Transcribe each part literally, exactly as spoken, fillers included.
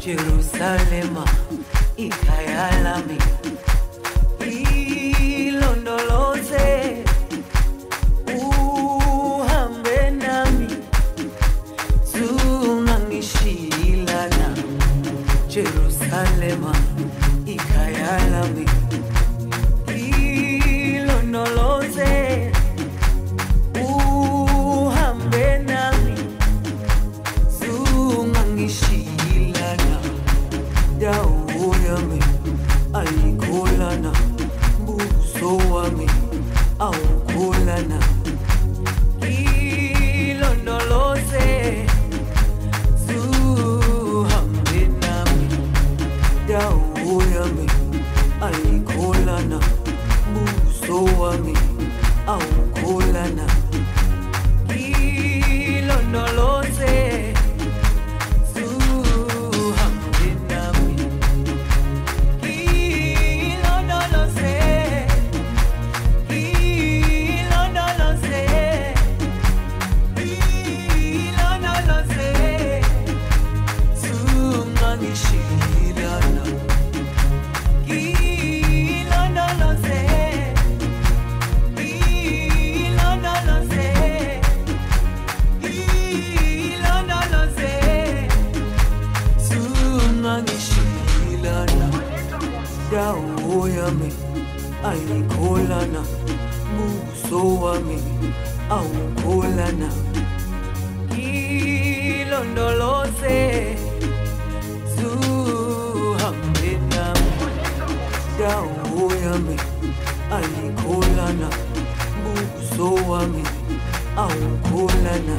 Jerusalema ikhaya lami, ilondoloze uhambe nami, zungangishilana. Jerusalema ikhaya lami, ilondoloze uhambe nami, zungangishilana. Dawo yami ayikholana, buso wami awukholana. Ilondoloze zuhambe nami. Dawo yami ayikholana, buso wami awukholana. Ilondoloze dawo yami ayikholana, buso wami awukholana. Ilondoloze zuhambe nami. Dawo yami ayikholana, buso wami awukholana.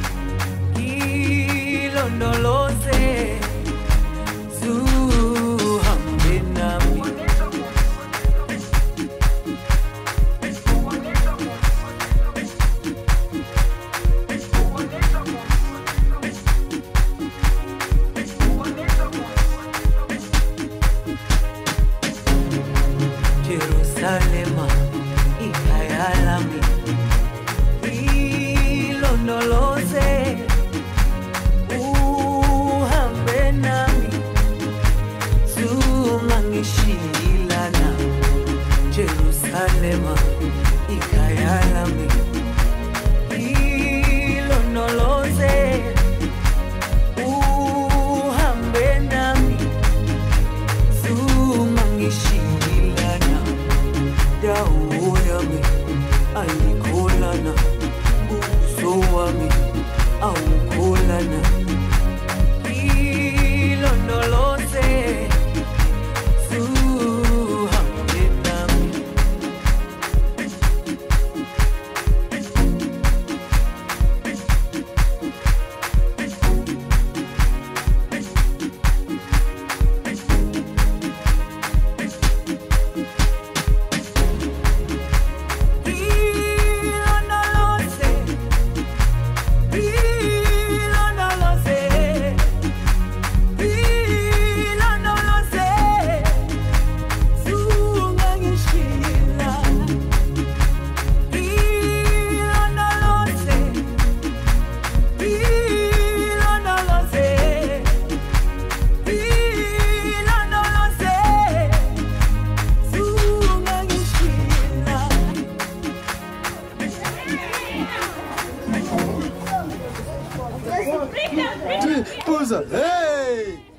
Ilondoloze zuhambe nami. Jerusalema ikhaya lami, ilondoloze uhambe nami, zungangishilana. Jerusalema ikhaya lami, ilondoloze uhambe nami, zungangishilana. Dawo yami ayikholana, buso wami awukholana. Ilondoloze zuhambe nami. Hey!